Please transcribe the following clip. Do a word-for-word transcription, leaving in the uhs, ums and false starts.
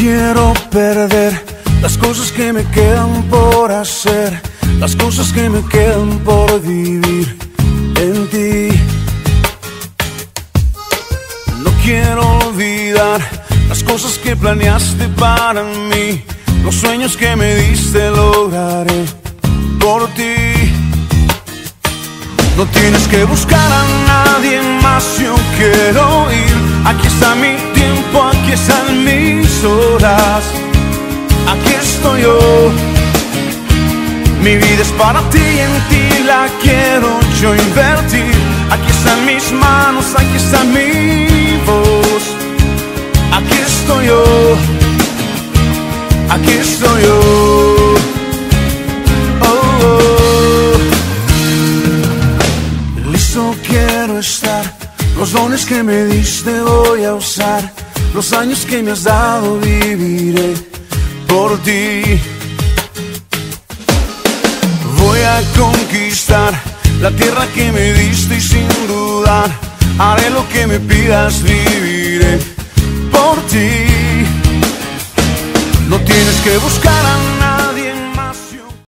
quiero perder las cosas que me quedan por hacer, las cosas que me quedan por vivir en ti. No quiero olvidar las cosas que planeaste para mí, los sueños que me diste lograré por ti. No tienes que buscar a nadie más, yo quiero ir. Aquí está mi tiempo, aquí están mis horas, aquí estoy yo. Mi vida es para ti y en ti la quiero yo invertir. Aquí están mis manos, aquí está mi voz, aquí estoy yo, aquí estoy yo. Oh, oh. Listo quiero estar, los dones que me diste voy a usar, los años que me has dado viviré por ti. Voy a conquistar la tierra que me diste y sin dudar haré lo que me pidas, viviré por ti. No tienes que buscar a nadie